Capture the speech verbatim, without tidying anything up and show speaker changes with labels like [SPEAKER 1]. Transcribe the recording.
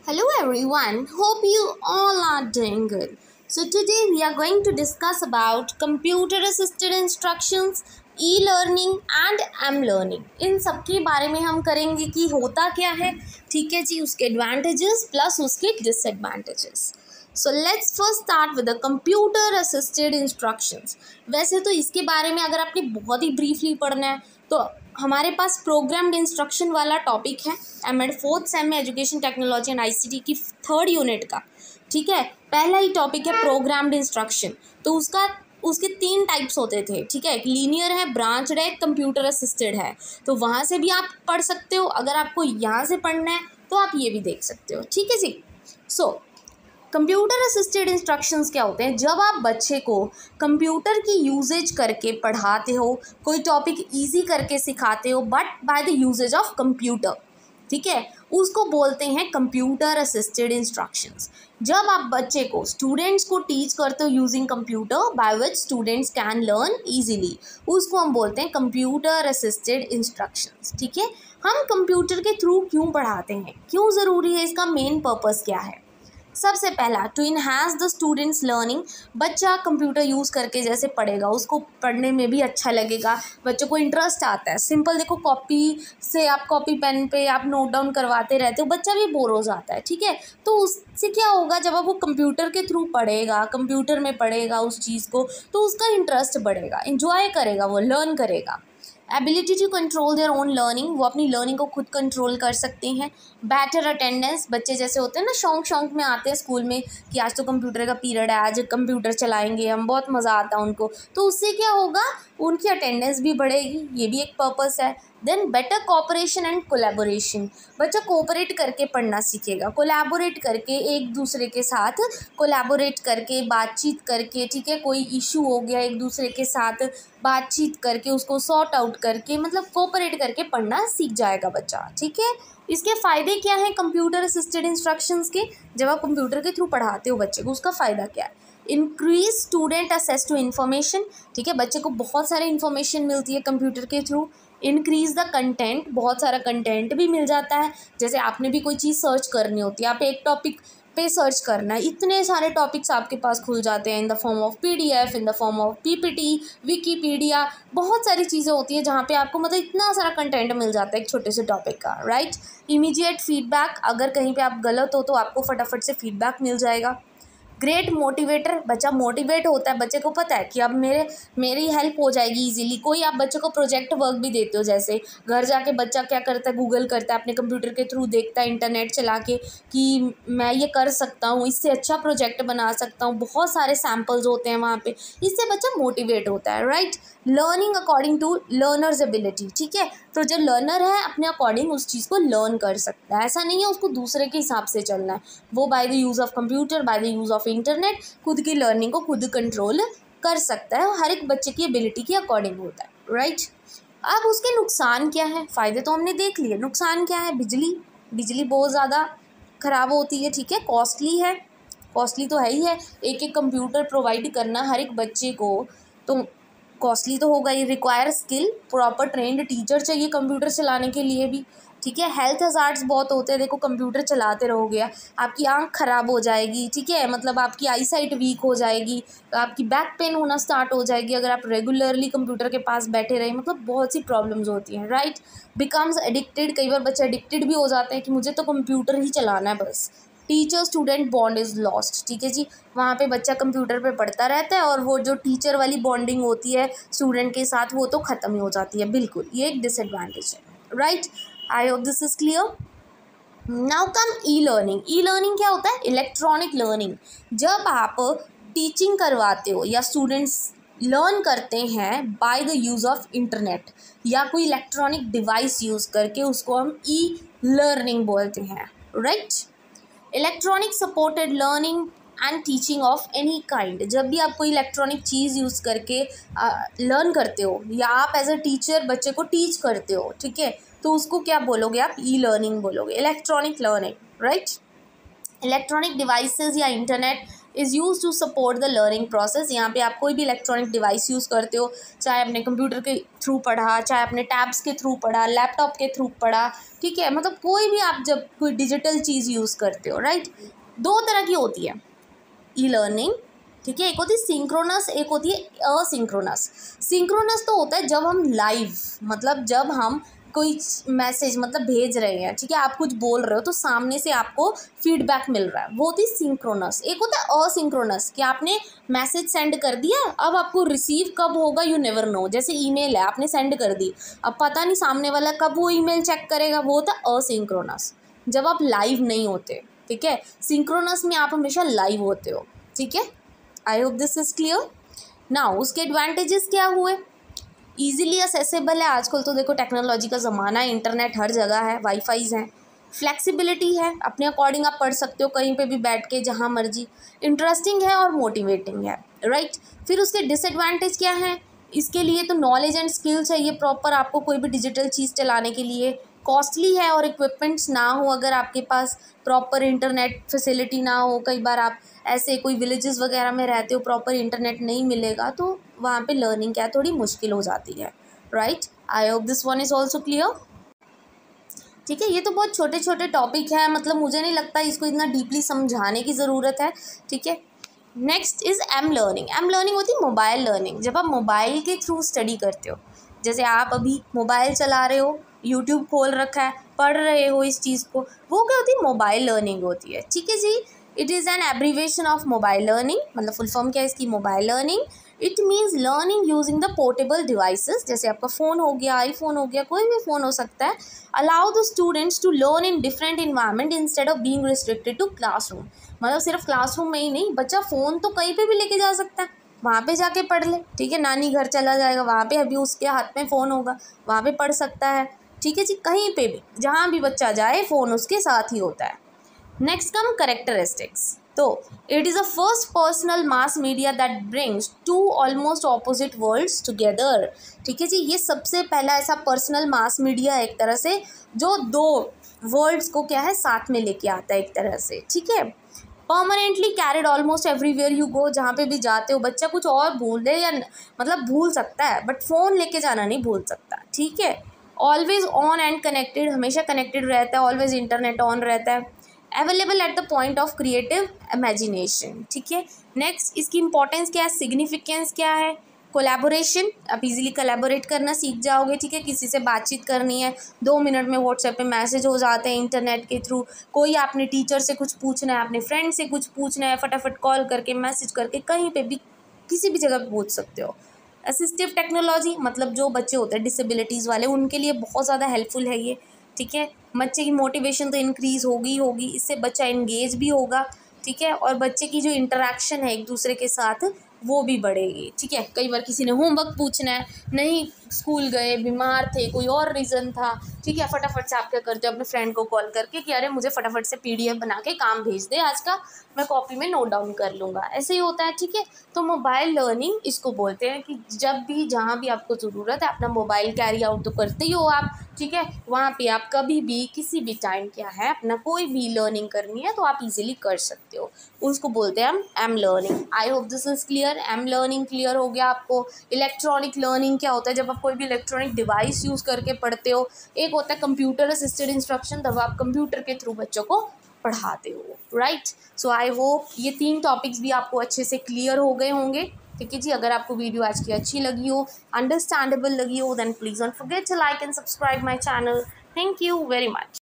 [SPEAKER 1] Hello everyone, hope you all are doing good. So today we are going to discuss about computer assisted instructions, e-learning and m-learning. इन सब के बारे में हम करेंगे कि होता क्या है, ठीक है जी, उसके एडवांटेजेस प्लस उसके disadvantages. So let's first start with the computer assisted instructions. वैसे तो इसके बारे में अगर आपने बहुत ही ब्रीफली पढ़ना है तो हमारे पास प्रोग्राम्ड इंस्ट्रक्शन वाला टॉपिक है एमएड फोर्थ सेम में एजुकेशन टेक्नोलॉजी एंड आईसीटी की थर्ड यूनिट का. ठीक है, पहला ही टॉपिक है प्रोग्राम्ड इंस्ट्रक्शन. तो उसका उसके तीन टाइप्स होते थे. ठीक है, एक लीनियर है, ब्रांच्ड है, कंप्यूटर असिस्टेड है. तो वहाँ से भी आप पढ़ सकते हो. अगर आपको यहाँ से पढ़ना है तो आप ये भी देख सकते हो. ठीक है जी. So so, computer assisted instructions क्या होते हैं? जब आप बच्चे को कंप्यूटर की यूजेज करके पढ़ाते हो, कोई टॉपिक इजी करके सिखाते हो but by the usages of computer, ठीक है, उसको बोलते हैं कंप्यूटर असिस्टेड इंस्ट्रक्शंस. जब आप बच्चे को स्टूडेंट्स को टीच करते हो using computer by which students can learn easily, उसको हम बोलते हैं कंप्यूटर असिस्टेड इंस्ट्रक्शंस. ठीक है, हम कंप्यूटर के थ्रू क्यों पढ़ाते हैं, क्यों ज़रूरी है, इसका मेन पर्पस क्या है? सबसे पहला, to enhance the students learning. बच्चा कंप्यूटर यूज़ करके जैसे पढ़ेगा उसको पढ़ने में भी अच्छा लगेगा, बच्चों को इंटरेस्ट आता है. सिंपल देखो, कॉपी से आप कॉपी पेन पे आप नोट डाउन करवाते रहते हो, बच्चा भी बोर हो जाता है. ठीक है, तो उससे क्या होगा, जब अब वो कंप्यूटर के थ्रू पढ़ेगा, कंप्यूटर में पढ़ेगा उस चीज़ को, तो उसका इंटरेस्ट बढ़ेगा, इंजॉय करेगा, वो लर्न करेगा. Ability to control their own learning, वो अपनी लर्निंग को खुद कंट्रोल कर सकते हैं. बेटर अटेंडेंस, बच्चे जैसे होते हैं ना शौक शौक में आते हैं स्कूल में कि आज तो कंप्यूटर का पीरियड है, आज कंप्यूटर चलाएंगे हम, बहुत मज़ा आता है उनको. तो उससे क्या होगा, उनकी अटेंडेंस भी बढ़ेगी, ये भी एक पर्पस है. Then better cooperation and collaboration, बच्चा कोऑपरेट करके पढ़ना सीखेगा, कोलैबोरेट करके एक दूसरे के साथ कोलैबोरेट करके बातचीत करके, ठीक है, कोई इशू हो गया एक दूसरे के साथ बातचीत करके उसको सॉर्ट आउट करके, मतलब कोऑपरेट करके पढ़ना सीख जाएगा बच्चा. ठीक है, इसके फ़ायदे क्या हैं कंप्यूटर असिस्टेड इंस्ट्रक्शंस के? जब आप कंप्यूटर के थ्रू पढ़ाते हो बच्चे को, उसका फ़ायदा क्या है? Increase student access to information. ठीक है, बच्चे को बहुत सारे इन्फॉर्मेशन मिलती है कंप्यूटर के थ्रू. इंक्रीज़ द कंटेंट, बहुत सारा कंटेंट भी मिल जाता है. जैसे आपने भी कोई चीज़ सर्च करनी होती है, आप एक टॉपिक पे सर्च करना है, इतने सारे टॉपिक्स आपके पास खुल जाते हैं in the form of PDF, in the form of PPT, Wikipedia, बहुत सारी चीज़ें होती हैं जहाँ पे आपको मतलब इतना सारा कंटेंट मिल जाता है एक छोटे से टॉपिक का. राइट, इमीडिएट फीडबैक, अगर कहीं पे आप गलत हो तो आपको फटाफट से फीडबैक मिल जाएगा. ग्रेट मोटिवेटर, बच्चा मोटिवेट होता है, बच्चे को पता है कि अब मेरे मेरी हेल्प हो जाएगी इजीली. कोई आप बच्चे को प्रोजेक्ट वर्क भी देते हो, जैसे घर जाके बच्चा क्या करता है, गूगल करता है, अपने कंप्यूटर के थ्रू देखता है इंटरनेट चला के कि मैं ये कर सकता हूँ, इससे अच्छा प्रोजेक्ट बना सकता हूँ, बहुत सारे सैम्पल्स होते हैं वहाँ पे, इससे बच्चा मोटिवेट होता है. Right, learning according to learner's ability. ठीक है, तो जो लर्नर है अपने अकॉर्डिंग उस चीज़ को लर्न कर सकता है, ऐसा नहीं है उसको दूसरे के हिसाब से चलना है. वो by the use of computer, by the use of internet खुद की लर्निंग को खुद कंट्रोल कर सकता है. हर एक बच्चे की एबिलिटी के अकॉर्डिंग होता है. राइट, अब उसके नुकसान क्या है? फ़ायदे तो हमने देख लिए, नुकसान क्या है? बिजली बिजली बहुत ज़्यादा ख़राब होती है. ठीक है, कॉस्टली है, कॉस्टली तो है ही है. एक एक कंप्यूटर प्रोवाइड करना हर एक बच्चे को तो कॉस्टली तो होगा ही. Require skill, proper trained teacher चाहिए कंप्यूटर चलाने के लिए भी. ठीक है, हेल्थ हज़ार्ड्स बहुत होते हैं. देखो कंप्यूटर चलाते रहोगे आपकी आंख ख़राब हो जाएगी. ठीक है, मतलब आपकी आई साइट वीक हो जाएगी, आपकी बैक पेन होना स्टार्ट हो जाएगी अगर आप रेगुलरली कंप्यूटर के पास बैठे रहे. मतलब बहुत सी प्रॉब्लम्स होती हैं. राइट, बिकम्स एडिक्टेड, कई बार बच्चे एडिक्टेड भी हो जाते हैं कि मुझे तो कंप्यूटर ही चलाना है बस. Teacher student bond is lost. ठीक है जी, वहाँ पे बच्चा कंप्यूटर पे पढ़ता रहता है और वो जो टीचर वाली बॉन्डिंग होती है स्टूडेंट के साथ वो तो ख़त्म ही हो जाती है. बिल्कुल, ये एक डिसएडवांटेज है. Right, I hope this is clear. Now come e learning. E learning क्या होता है? Electronic learning. जब आप टीचिंग करवाते हो या स्टूडेंट्स लर्न करते हैं by the use of internet या कोई इलेक्ट्रॉनिक डिवाइस यूज़ करके, उसको हम ई लर्निंग बोलते हैं. Right, electronic supported learning and teaching of any kind. जब भी आप कोई इलेक्ट्रॉनिक चीज़ यूज़ करके लर्न करते हो या आप एज अ टीचर बच्चे को टीच करते हो, ठीक है, तो उसको क्या बोलोगे आप? ई लर्निंग बोलोगे, electronic learning. Right, electronic devices या internet is use to support the learning process. यहाँ पे आप कोई भी इलेक्ट्रॉनिक डिवाइस यूज़ करते हो, चाहे अपने कंप्यूटर के थ्रू पढ़ा, चाहे अपने टैब्स के थ्रू पढ़ा, लैपटॉप के थ्रू पढ़ा, ठीक है, मतलब कोई भी आप जब कोई डिजिटल चीज़ यूज़ करते हो, राइट। दो तरह की होती है ई लर्निंग, ठीक है, एक होती है सिंक्रोनस, एक होती है असिंक्रोनस। सिंक्रोनस तो होता है जब हम लाइव, मतलब जब हम कोई मैसेज मतलब भेज रहे हैं, ठीक है, आप कुछ बोल रहे हो तो सामने से आपको फीडबैक मिल रहा है, वो होती है सिंक्रोनस। एक होता है असिंक्रोनस कि आपने मैसेज सेंड कर दिया, अब आपको रिसीव कब होगा यू नेवर नो। जैसे ईमेल है, आपने सेंड कर दी, अब पता नहीं सामने वाला कब वो ईमेल चेक करेगा, वो होता है असिंक्रोनस, जब आप लाइव नहीं होते, ठीक है। सिंक्रोनस में आप हमेशा लाइव होते हो, ठीक है। I hope this is clear. Now उसके एडवांटेजेस क्या हुए? ईजिली असेसेबल है, आजकल तो देखो टेक्नोलॉजी का ज़माना है, इंटरनेट हर जगह है, वाईफाईज हैं। फ्लेक्सिबिलिटी है, अपने अकॉर्डिंग आप पढ़ सकते हो कहीं पे भी बैठ के, जहाँ मर्जी। इंटरेस्टिंग है और मोटिवेटिंग है, राइट। फिर उसके डिसएडवांटेज क्या हैं? इसके लिए तो नॉलेज एंड स्किल चाहिए प्रॉपर आपको कोई भी डिजिटल चीज़ चलाने के लिए। कॉस्टली है और इक्विपमेंट्स ना हो, अगर आपके पास प्रॉपर इंटरनेट फैसिलिटी ना हो, कई बार आप ऐसे कोई विलेजेस वगैरह में रहते हो, प्रॉपर इंटरनेट नहीं मिलेगा, तो वहाँ पे लर्निंग क्या है थोड़ी मुश्किल हो जाती है, right. I hope this one is also clear, ठीक है। ये तो बहुत छोटे छोटे टॉपिक हैं, मतलब मुझे नहीं लगता इसको इतना डीपली समझाने की ज़रूरत है, ठीक है। Next is M learning. M learning होती है मोबाइल लर्निंग, जब आप मोबाइल के थ्रू स्टडी करते हो। जैसे आप अभी मोबाइल चला रहे हो, यूट्यूब खोल रखा है, पढ़ रहे हो इस चीज़ को, वो क्या होती है? मोबाइल लर्निंग होती है, ठीक है जी। It is an abbreviation of mobile learning, मतलब फुल फॉर्म क्या है इसकी? Mobile learning. It means learning using the portable devices, जैसे आपका फ़ोन हो गया, आईफोन हो गया, कोई भी फ़ोन हो सकता है। Allow the students to learn in different environment instead of being restricted to classroom. मतलब सिर्फ क्लासरूम में ही नहीं, बच्चा फ़ोन तो कहीं पे भी लेके जा सकता है, वहाँ पे जाके पढ़ ले, ठीक है। नानी घर चला जाएगा, वहाँ पे अभी उसके हाथ में फ़ोन होगा, वहाँ पे पढ़ सकता है, ठीक है जी। कहीं पे भी, जहाँ भी बच्चा जाए, फ़ोन उसके साथ ही होता है। Next come characteristics. तो it is a first personal mass media that brings two almost opposite worlds together, ठीक है जी। ये सबसे पहला ऐसा पर्सनल मास मीडिया है एक तरह से, जो दो वर्ल्ड्स को क्या है साथ में लेके आता है एक तरह से, ठीक है। Permanently carried almost everywhere you go, जहाँ पे भी जाते हो, बच्चा कुछ और भूल दे या मतलब भूल सकता है, बट फ़ोन लेके जाना नहीं भूल सकता, ठीक है। ऑलवेज ऑन एंड कनेक्टेड, हमेशा कनेक्टेड रहता है, ऑलवेज इंटरनेट ऑन रहता है। Available at the point of creative imagination, ठीक है। नेक्स्ट इसकी इंपॉर्टेंस क्या है, सिग्निफिकेंस क्या है? कोलैबोरेशन, आप इजीली कोलैबोरेट करना सीख जाओगे, ठीक है। किसी से बातचीत करनी है, दो मिनट में व्हाट्सएप पे मैसेज हो जाते हैं इंटरनेट के थ्रू। कोई आपने टीचर से कुछ पूछना है, अपने फ्रेंड से कुछ पूछना है, फटाफट कॉल करके, मैसेज करके, कहीं पे भी किसी भी जगह पे पूछ सकते हो। असिस्टिव टेक्नोलॉजी, मतलब जो बच्चे होते हैं डिसेबिलिटीज़ वाले, उनके लिए बहुत ज़्यादा हेल्पफुल है ये, ठीक है। बच्चे की मोटिवेशन तो इंक्रीज़ होगी होगी इससे बच्चा इंगेज भी होगा, ठीक है। और बच्चे की जो इंटरेक्शन है एक दूसरे के साथ वो भी बढ़ेगी, ठीक है। कई बार किसी ने होमवर्क पूछना है, नहीं स्कूल गए, बीमार थे, कोई और रीज़न था, ठीक है, फटाफट से आप क्या करते हो अपने फ्रेंड को कॉल करके कि अरे मुझे फटाफट से पीडीएफ बना के काम भेज दे आज का, मैं कॉपी में नोट डाउन कर लूँगा, ऐसे ही होता है, ठीक है। तो मोबाइल लर्निंग इसको बोलते हैं कि जब भी जहाँ भी आपको ज़रूरत है अपना मोबाइल कैरी आउट तो करते ही हो आप, ठीक है। वहाँ पे आप कभी भी किसी भी टाइम क्या है अपना कोई भी लर्निंग करनी है तो आप इजीली कर सकते हो, उसको बोलते हैं हम M learning. I hope this is clear. M learning clear हो गया आपको। इलेक्ट्रॉनिक लर्निंग क्या होता है? जब आप कोई भी इलेक्ट्रॉनिक डिवाइस यूज़ करके पढ़ते हो। एक होता है कंप्यूटर असिस्टेड इंस्ट्रक्शन, तब आप कंप्यूटर के थ्रू बच्चों को पढ़ाते हो, राइट। सो आई होप ये तीन टॉपिक्स भी आपको अच्छे से क्लियर हो गए होंगे, ठीक है जी। अगर आपको वीडियो आज की अच्छी लगी हो, अंडरस्टैंडेबल लगी हो, then please don't forget to like and subscribe my channel. Thank you very much.